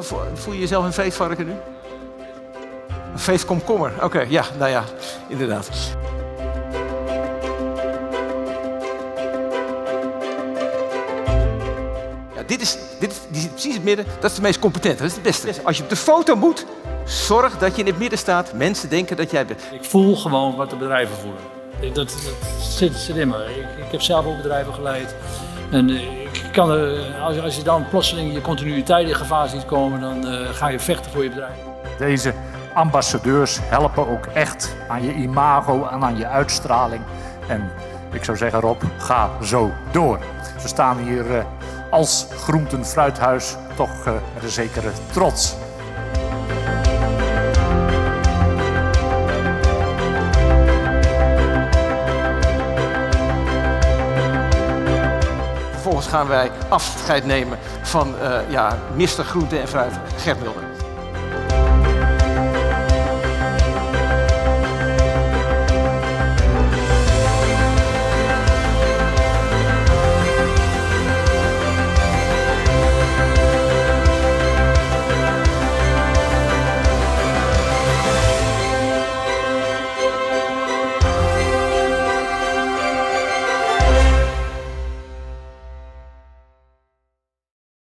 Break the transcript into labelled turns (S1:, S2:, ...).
S1: Voel je jezelf een feestvarken nu? Een feestkomkommer. Oké, ja, nou ja, inderdaad. Ja, die zit precies in het midden. Dat is de meest competente. Dat is het beste. Als je op de foto moet, zorg dat je in het midden staat. Mensen denken dat jij bent.
S2: Ik voel gewoon wat de bedrijven voelen. Dat zit in me. Ik heb zelf ook bedrijven geleid. En ik kan als je dan plotseling je continuïteit in gevaar ziet komen, dan ga je vechten voor je bedrijf.
S3: Deze ambassadeurs helpen ook echt aan je imago en aan je uitstraling. En ik zou zeggen, Rob, ga zo door. We staan hier als groenten- fruithuis toch met een zekere trots.
S1: Vervolgens gaan wij afscheid nemen van Mr. Groente en Fruit, Gert Mulder.